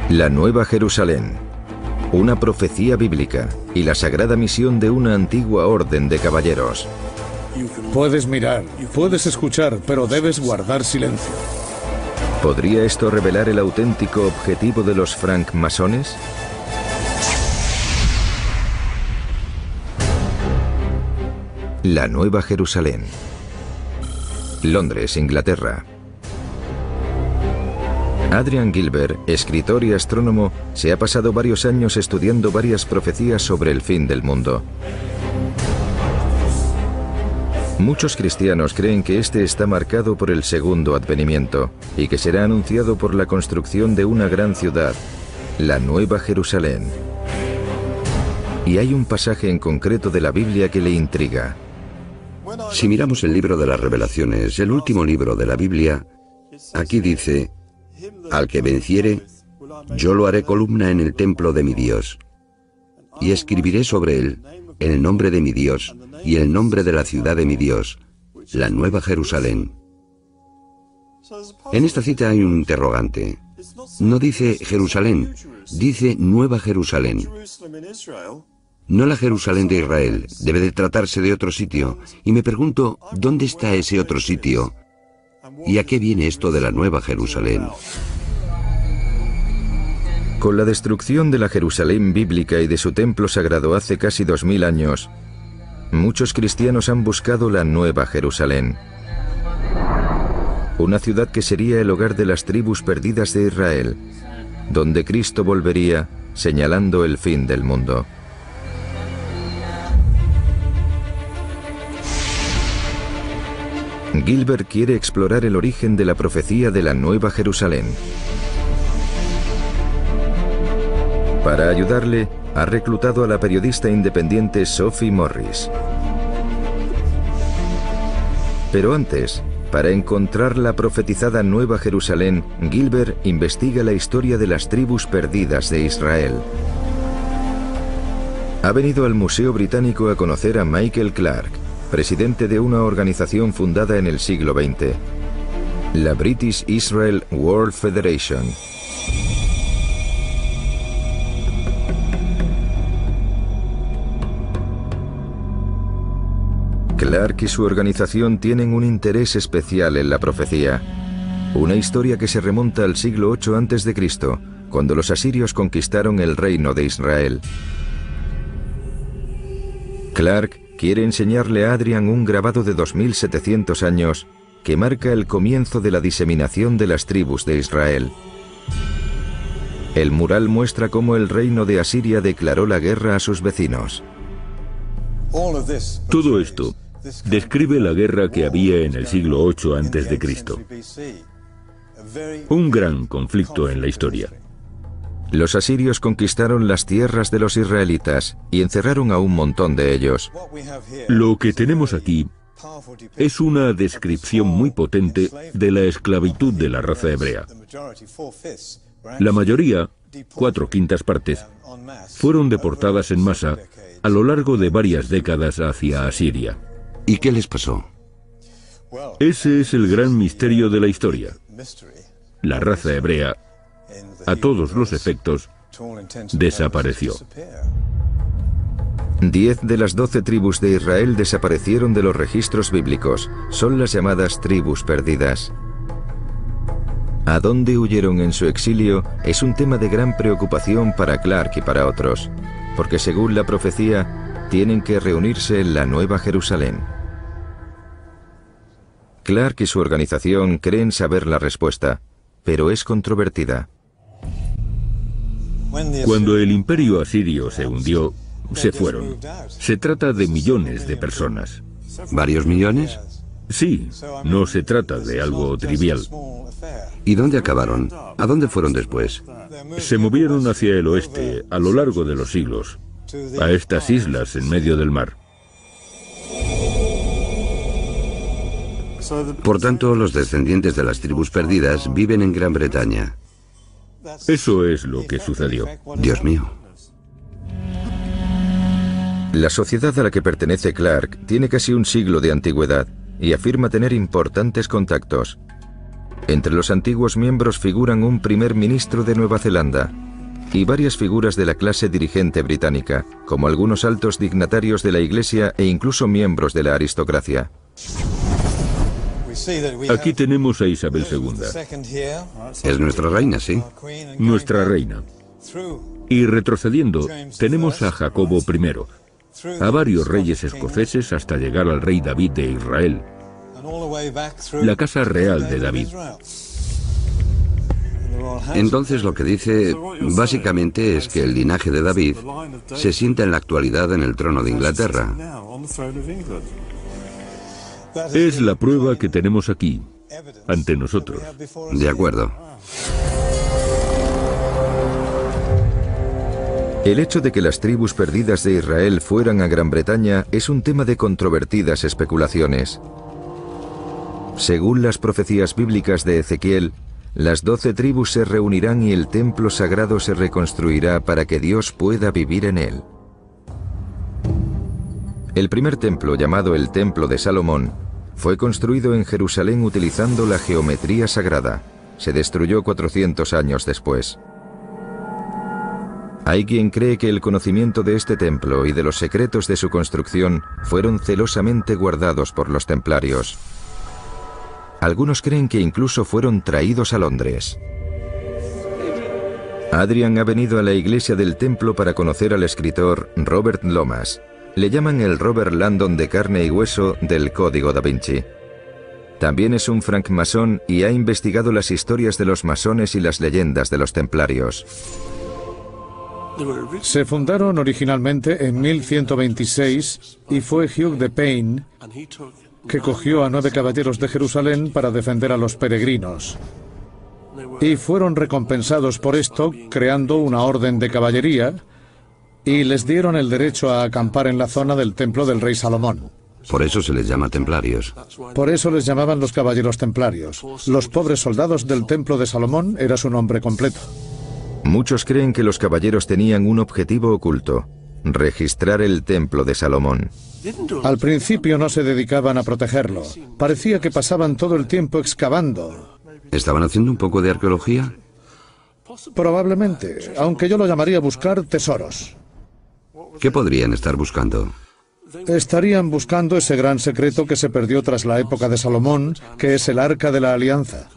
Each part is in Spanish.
La Nueva Jerusalén, una profecía bíblica y la sagrada misión de una antigua orden de caballeros. Puedes mirar, puedes escuchar, pero debes guardar silencio. ¿Podría esto revelar el auténtico objetivo de los francmasones? La Nueva Jerusalén. Londres, Inglaterra. Adrian Gilbert, escritor y astrónomo, se ha pasado varios años estudiando varias profecías sobre el fin del mundo. Muchos cristianos creen que este está marcado por el segundo advenimiento y que será anunciado por la construcción de una gran ciudad, la Nueva Jerusalén. Y hay un pasaje en concreto de la Biblia que le intriga. Si miramos el libro de las Revelaciones, el último libro de la Biblia, aquí dice: al que venciere, yo lo haré columna en el templo de mi Dios, y escribiré sobre él el nombre de mi Dios y el nombre de la ciudad de mi Dios, la Nueva Jerusalén. En esta cita hay un interrogante. No dice Jerusalén, dice Nueva Jerusalén. No la Jerusalén de Israel, debe de tratarse de otro sitio, y me pregunto, ¿dónde está ese otro sitio? ¿Y a qué viene esto de la Nueva Jerusalén? Con la destrucción de la Jerusalén bíblica y de su templo sagrado hace casi 2000 años, muchos cristianos han buscado la Nueva Jerusalén. Una ciudad que sería el hogar de las tribus perdidas de Israel, donde Cristo volvería, señalando el fin del mundo. Gilbert quiere explorar el origen de la profecía de la Nueva Jerusalén. Para ayudarle, ha reclutado a la periodista independiente Sophie Morris. Pero antes, para encontrar la profetizada Nueva Jerusalén, Gilbert investiga la historia de las tribus perdidas de Israel. Ha venido al Museo Británico a conocer a Michael Clark, presidente de una organización fundada en el siglo XX, la British Israel World Federation. Clark y su organización tienen un interés especial en la profecía, una historia que se remonta al siglo VIII a.C., cuando los asirios conquistaron el reino de Israel. Clark quiere enseñarle a Adrian un grabado de 2700 años que marca el comienzo de la diseminación de las tribus de Israel. El mural muestra cómo el reino de Asiria declaró la guerra a sus vecinos. Todo esto describe la guerra que había en el siglo VIII a.C. Un gran conflicto en la historia. Los asirios conquistaron las tierras de los israelitas y encerraron a un montón de ellos. Lo que tenemos aquí es una descripción muy potente de la esclavitud de la raza hebrea. La mayoría, 4/5 partes, fueron deportadas en masa a lo largo de varias décadas hacia Asiria. ¿Y qué les pasó? Ese es el gran misterio de la historia. La raza hebrea, a todos los efectos, desapareció. 10 de las 12 tribus de Israel desaparecieron de los registros bíblicos. Son las llamadas tribus perdidas. ¿A dónde huyeron en su exilio? Es un tema de gran preocupación para Clark y para otros, porque según la profecía, tienen que reunirse en la Nueva Jerusalén. Clark y su organización creen saber la respuesta, pero es controvertida. Cuando el imperio asirio se hundió, se fueron. Se trata de millones de personas. ¿Varios millones? Sí, no se trata de algo trivial. ¿Y dónde acabaron? ¿A dónde fueron después? Se movieron hacia el oeste a lo largo de los siglos, a estas islas en medio del mar. Por tanto, los descendientes de las tribus perdidas viven en Gran Bretaña. Eso es lo que sucedió. Dios mío. La sociedad a la que pertenece Clark tiene casi un siglo de antigüedad y afirma tener importantes contactos. Entre los antiguos miembros figuran un primer ministro de Nueva Zelanda y varias figuras de la clase dirigente británica, como algunos altos dignatarios de la Iglesia e incluso miembros de la aristocracia. Aquí tenemos a Isabel II, Es nuestra reina, sí. nuestra reina. Y retrocediendo, tenemos a Jacobo I, a varios reyes escoceses hasta llegar al rey David de Israel, la casa real de David. Entonces lo que dice básicamente es que el linaje de David se sienta en la actualidad en el trono de Inglaterra. Es la prueba que tenemos aquí, ante nosotros. De acuerdo. El hecho de que las tribus perdidas de Israel fueran a Gran Bretaña es un tema de controvertidas especulaciones. Según las profecías bíblicas de Ezequiel, las 12 tribus se reunirán y el templo sagrado se reconstruirá para que Dios pueda vivir en él. El primer templo, llamado el Templo de Salomón, fue construido en Jerusalén utilizando la geometría sagrada. Se destruyó 400 años después. Hay quien cree que el conocimiento de este templo y de los secretos de su construcción fueron celosamente guardados por los templarios. Algunos creen que incluso fueron traídos a Londres. Adrian ha venido a la iglesia del templo para conocer al escritor Robert Lomas. Le llaman el Robert Landon de carne y hueso del Código da Vinci. También es un francmasón y ha investigado las historias de los masones y las leyendas de los templarios. Se fundaron originalmente en 1126 y fue Hugh de Payne que cogió a 9 caballeros de Jerusalén para defender a los peregrinos. Y fueron recompensados por esto creando una orden de caballería y les dieron el derecho a acampar en la zona del templo del rey Salomón. Por eso se les llama templarios. Por eso les llamaban los caballeros templarios. Los pobres soldados del templo de Salomón era su nombre completo. Muchos creen que los caballeros tenían un objetivo oculto: registrar el templo de Salomón. Al principio no se dedicaban a protegerlo. Parecía que pasaban todo el tiempo excavando. ¿Estaban haciendo un poco de arqueología? Probablemente, aunque yo lo llamaría buscar tesoros. ¿Qué podrían estar buscando? Estarían buscando ese gran secreto que se perdió tras la época de Salomón, que es el Arca de la Alianza.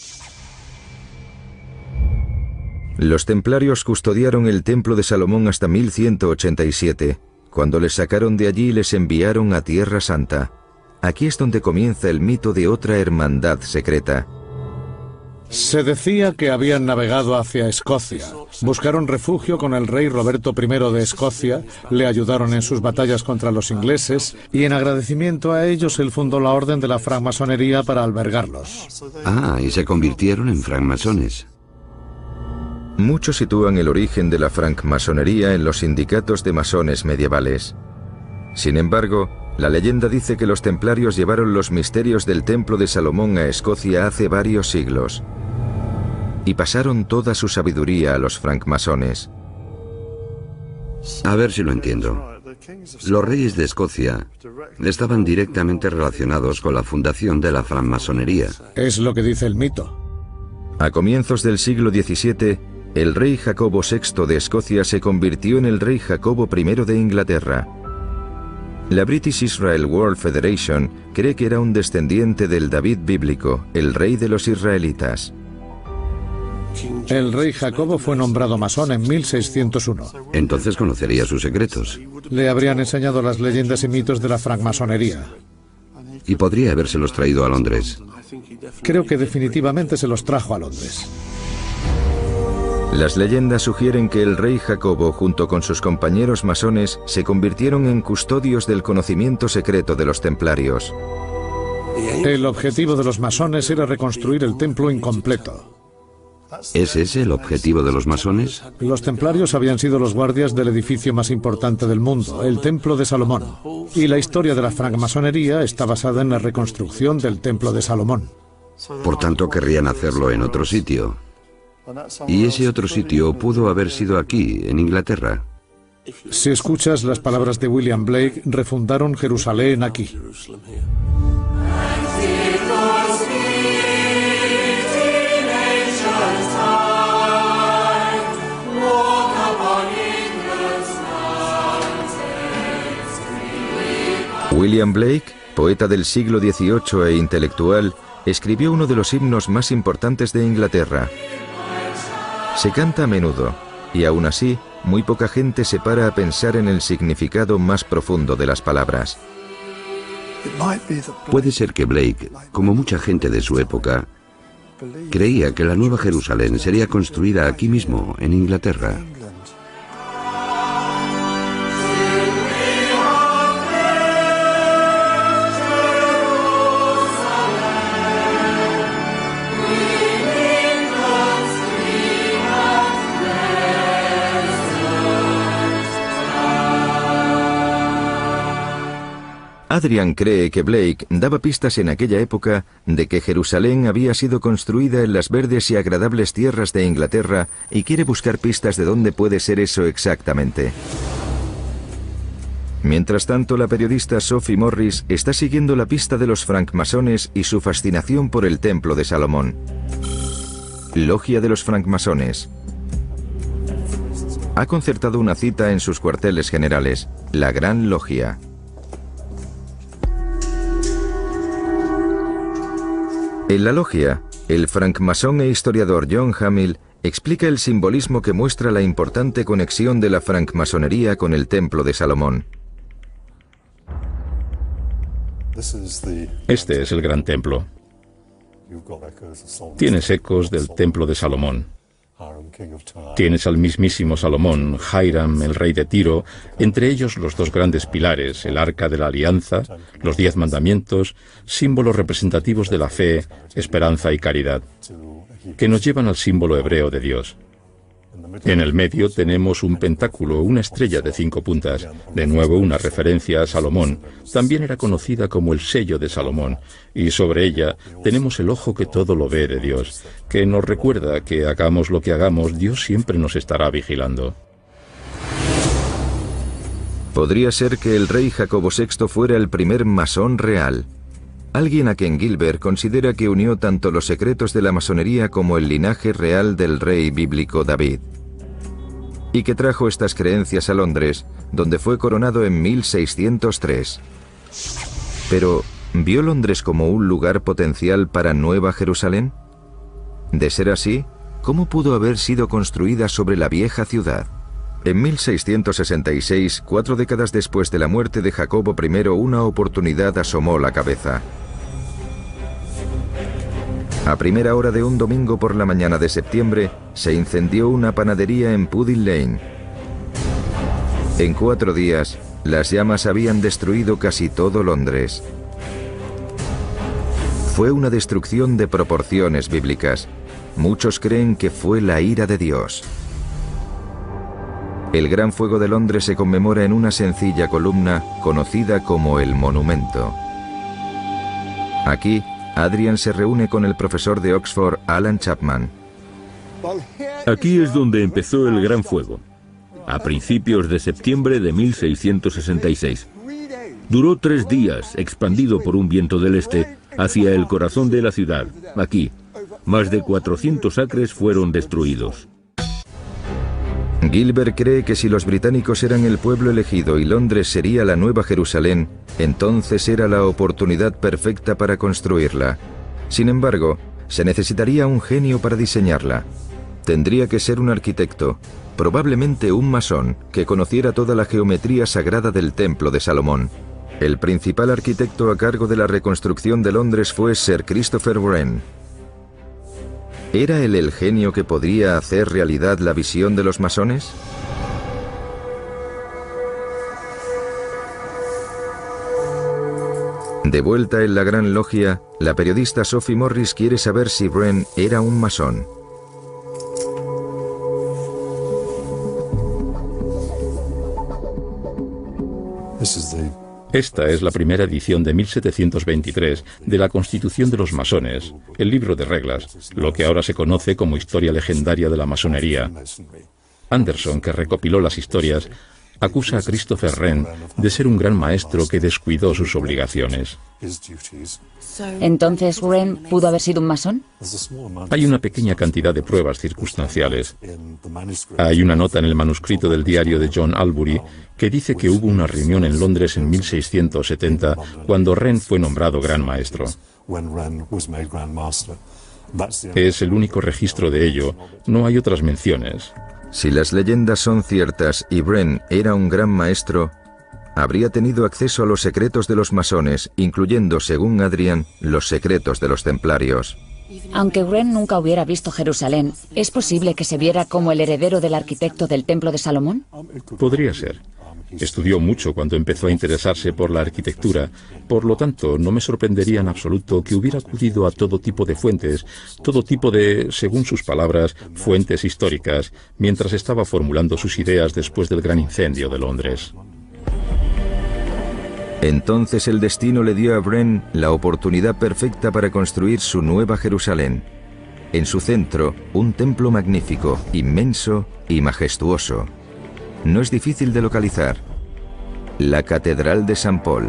Los templarios custodiaron el templo de Salomón hasta 1187, cuando les sacaron de allí y les enviaron a Tierra Santa. Aquí es donde comienza el mito de otra hermandad secreta. Se decía que habían navegado hacia Escocia. Buscaron refugio con el rey Roberto I de Escocia, le ayudaron en sus batallas contra los ingleses y en agradecimiento a ellos él fundó la orden de la francmasonería para albergarlos. Ah, y se convirtieron en francmasones. Muchos sitúan el origen de la francmasonería en los sindicatos de masones medievales. Sin embargo, la leyenda dice que los templarios llevaron los misterios del templo de Salomón a Escocia hace varios siglos y pasaron toda su sabiduría a los francmasones. A ver si lo entiendo. Los reyes de Escocia estaban directamente relacionados con la fundación de la francmasonería. Es lo que dice el mito. A comienzos del siglo XVII, el rey Jacobo VI de Escocia se convirtió en el rey Jacobo I de Inglaterra. La British Israel World Federation cree que era un descendiente del David bíblico, el rey de los israelitas. El rey Jacobo fue nombrado masón en 1601. Entonces conocería sus secretos. Le habrían enseñado las leyendas y mitos de la francmasonería. Y podría habérselos traído a Londres. Creo que definitivamente se los trajo a Londres. Las leyendas sugieren que el rey Jacobo, junto con sus compañeros masones, se convirtieron en custodios del conocimiento secreto de los templarios. El objetivo de los masones era reconstruir el templo incompleto. ¿Es ese el objetivo de los masones? Los templarios habían sido los guardias del edificio más importante del mundo, el Templo de Salomón. Y la historia de la francmasonería está basada en la reconstrucción del Templo de Salomón. Por tanto, querrían hacerlo en otro sitio. Y ese otro sitio pudo haber sido aquí, en Inglaterra. Si escuchas las palabras de William Blake, refundaron Jerusalén aquí. William Blake, poeta del siglo XVIII e intelectual, escribió uno de los himnos más importantes de Inglaterra. Se canta a menudo, y aún así, muy poca gente se para a pensar en el significado más profundo de las palabras. Puede ser que Blake, como mucha gente de su época, creía que la Nueva Jerusalén sería construida aquí mismo, en Inglaterra. Adrian cree que Blake daba pistas en aquella época de que Jerusalén había sido construida en las verdes y agradables tierras de Inglaterra y quiere buscar pistas de dónde puede ser eso exactamente. Mientras tanto, la periodista Sophie Morris está siguiendo la pista de los francmasones y su fascinación por el Templo de Salomón. Logia de los francmasones. Ha concertado una cita en sus cuarteles generales, la Gran Logia. En la logia, el francmasón e historiador John Hamill explica el simbolismo que muestra la importante conexión de la francmasonería con el Templo de Salomón. Este es el gran templo. Tienes ecos del Templo de Salomón. Tienes al mismísimo Salomón, Hiram, el rey de Tiro, entre ellos los dos grandes pilares, el Arca de la Alianza, los 10 mandamientos, símbolos representativos de la fe, esperanza y caridad, que nos llevan al símbolo hebreo de Dios. En el medio tenemos un pentáculo, una estrella de 5 puntas, de nuevo una referencia a Salomón. También era conocida como el sello de Salomón, y sobre ella tenemos el ojo que todo lo ve de Dios, que nos recuerda que hagamos lo que hagamos, Dios siempre nos estará vigilando. Podría ser que el rey Jacobo VI fuera el primer masón real, alguien a quien Gilbert considera que unió tanto los secretos de la masonería como el linaje real del rey bíblico David, y que trajo estas creencias a Londres, donde fue coronado en 1603. Pero, ¿vio Londres como un lugar potencial para Nueva Jerusalén? De ser así, ¿cómo pudo haber sido construida sobre la vieja ciudad? En 1666, 4 décadas después de la muerte de Jacobo I, una oportunidad asomó la cabeza. A primera hora de un domingo por la mañana de septiembre, se incendió una panadería en Pudding Lane. En 4 días, las llamas habían destruido casi todo Londres. Fue una destrucción de proporciones bíblicas. Muchos creen que fue la ira de Dios. El Gran Fuego de Londres se conmemora en una sencilla columna conocida como el Monumento. Aquí, Adrian se reúne con el profesor de Oxford, Alan Chapman. Aquí es donde empezó el Gran Fuego, a principios de septiembre de 1666. Duró 3 días, expandido por un viento del este, hacia el corazón de la ciudad. Aquí, más de 400 acres fueron destruidos. Gilbert cree que si los británicos eran el pueblo elegido y Londres sería la Nueva Jerusalén, entonces era la oportunidad perfecta para construirla. Sin embargo, se necesitaría un genio para diseñarla. Tendría que ser un arquitecto, probablemente un masón, que conociera toda la geometría sagrada del Templo de Salomón. El principal arquitecto a cargo de la reconstrucción de Londres fue Sir Christopher Wren. ¿Era él el genio que podría hacer realidad la visión de los masones? De vuelta en la Gran Logia, la periodista Sophie Morris quiere saber si Wren era un masón. Esta es la primera edición de 1723 de la Constitución de los Masones, el libro de reglas, lo que ahora se conoce como historia legendaria de la masonería. Anderson, que recopiló las historias, acusa a Christopher Wren de ser un gran maestro que descuidó sus obligaciones. Entonces, ¿Wren pudo haber sido un masón? Hay una pequeña cantidad de pruebas circunstanciales. Hay una nota en el manuscrito del diario de John Albury que dice que hubo una reunión en Londres en 1670 cuando Wren fue nombrado Gran Maestro. Es el único registro de ello. No hay otras menciones. Si las leyendas son ciertas y Wren era un gran maestro, habría tenido acceso a los secretos de los masones, incluyendo, según Adrian, los secretos de los templarios. Aunque Wren nunca hubiera visto Jerusalén, ¿es posible que se viera como el heredero del arquitecto del Templo de Salomón? Podría ser. Estudió mucho cuando empezó a interesarse por la arquitectura, por lo tanto, no me sorprendería en absoluto que hubiera acudido a todo tipo de fuentes, todo tipo de, según sus palabras, fuentes históricas, mientras estaba formulando sus ideas después del gran incendio de Londres. Entonces el destino le dio a Wren la oportunidad perfecta para construir su nueva Jerusalén. En su centro, un templo magnífico, inmenso y majestuoso. No es difícil de localizar. La Catedral de San Paul.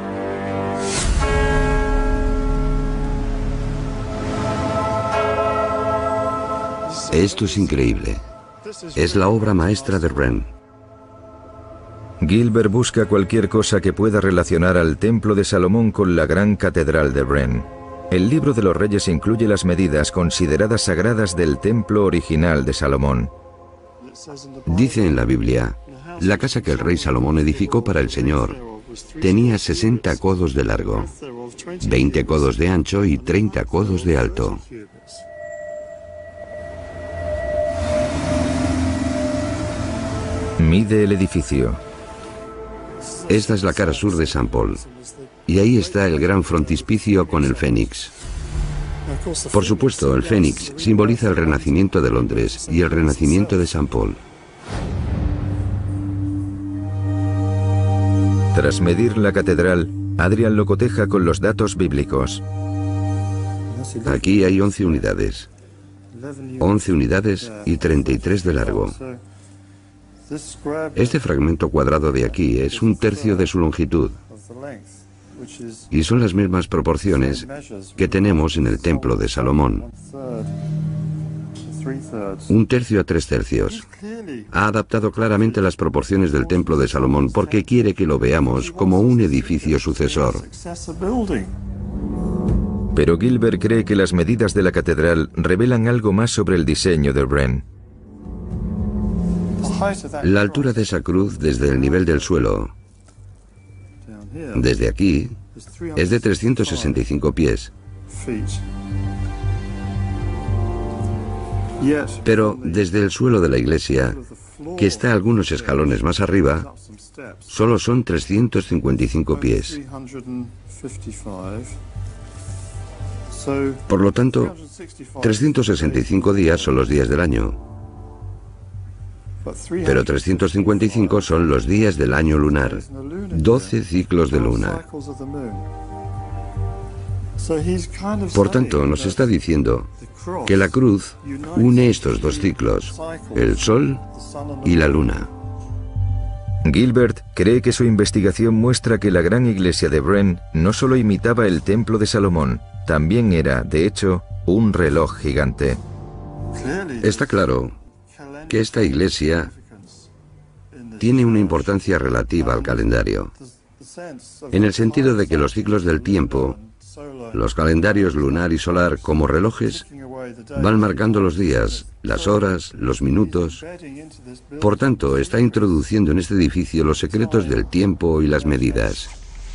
Esto es increíble. Es la obra maestra de Wren. Gilbert busca cualquier cosa que pueda relacionar al Templo de Salomón con la gran Catedral de Wren. El Libro de los Reyes incluye las medidas consideradas sagradas del templo original de Salomón. Dice en la Biblia, la casa que el rey Salomón edificó para el Señor tenía 60 codos de largo, 20 codos de ancho y 30 codos de alto. Mide el edificio. Esta es la cara sur de San Paul, y ahí está el gran frontispicio con el Fénix. Por supuesto, el Fénix simboliza el renacimiento de Londres y el renacimiento de San Paul. Tras medir la catedral, Adrian lo coteja con los datos bíblicos. Aquí hay 11 unidades. 11 unidades y 33 de largo. Este fragmento cuadrado de aquí es 1/3 de su longitud. Y son las mismas proporciones que tenemos en el Templo de Salomón. 1/3 a 3/3. Ha adaptado claramente las proporciones del Templo de Salomón porque quiere que lo veamos como un edificio sucesor. Pero Gilbert cree que las medidas de la catedral revelan algo más sobre el diseño de Wren. La altura de esa cruz desde el nivel del suelo, desde aquí, es de 365 pies. Pero desde el suelo de la iglesia, que está algunos escalones más arriba, solo son 355 pies. Por lo tanto, 365 días son los días del año. Pero 355 son los días del año lunar, 12 ciclos de luna. Por tanto, nos está diciendo que la cruz une estos dos ciclos, el sol y la luna. Gilbert cree que su investigación muestra que la gran iglesia de Wren no solo imitaba el templo de Salomón, también era, de hecho, un reloj gigante. Está claro que esta iglesia tiene una importancia relativa al calendario, en el sentido de que los ciclos del tiempo, los calendarios lunar y solar como relojes, van marcando los días, las horas, los minutos. Por tanto, está introduciendo en este edificio los secretos del tiempo y las medidas.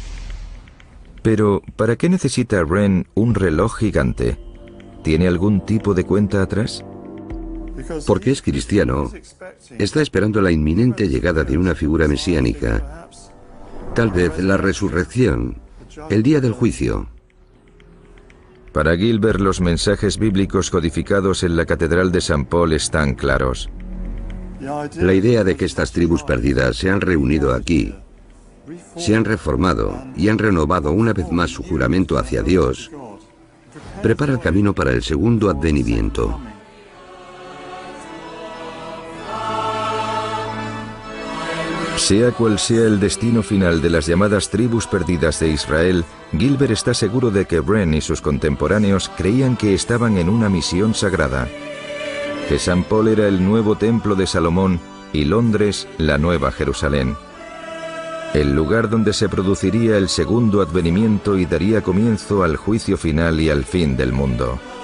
Pero, ¿para qué necesita Wren un reloj gigante? ¿Tiene algún tipo de cuenta atrás? Porque es cristiano, está esperando la inminente llegada de una figura mesiánica, tal vez la resurrección, el día del juicio. Para Gilbert, los mensajes bíblicos codificados en la Catedral de San Paul están claros. La idea de que estas tribus perdidas se han reunido aquí, se han reformado y han renovado una vez más su juramento hacia Dios, prepara el camino para el segundo advenimiento. Sea cual sea el destino final de las llamadas tribus perdidas de Israel, Gilbert está seguro de que Wren y sus contemporáneos creían que estaban en una misión sagrada, que San Paul era el nuevo templo de Salomón y Londres la nueva Jerusalén, el lugar donde se produciría el segundo advenimiento y daría comienzo al juicio final y al fin del mundo.